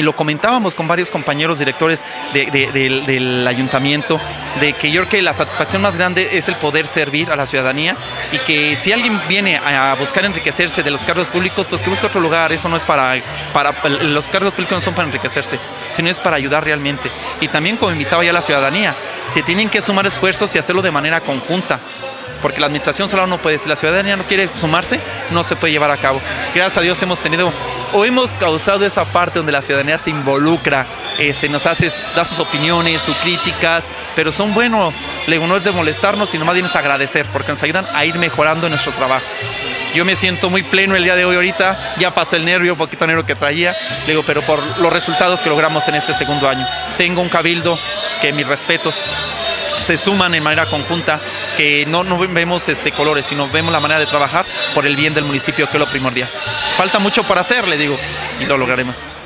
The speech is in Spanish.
lo comentábamos con varios compañeros directores del ayuntamiento, de que yo creo que la satisfacción más grande es el poder servir a la ciudadanía, y que si alguien viene a buscar enriquecerse de los cargos públicos, pues que busque otro lugar. Eso no es para los cargos públicos no son para enriquecerse, sino es para ayudar realmente. Y también, como invitaba ya a la ciudadanía, que tienen que sumar esfuerzos y hacerlo de manera conjunta, porque la administración sola no puede. Si la ciudadanía no quiere sumarse, no se puede llevar a cabo. Gracias a Dios hemos causado esa parte donde la ciudadanía se involucra, da sus opiniones, sus críticas, pero son buenos. No es de molestarnos, sino más bien es agradecer, porque nos ayudan a ir mejorando nuestro trabajo. Yo me siento muy pleno el día de hoy. Ahorita ya pasé el nervio, un poquito nervio que traía, pero por los resultados que logramos en este segundo año. Tengo un cabildo que, mis respetos, se suman en manera conjunta, que no vemos colores, sino vemos la manera de trabajar por el bien del municipio, que es lo primordial. Falta mucho por hacer, y lo lograremos.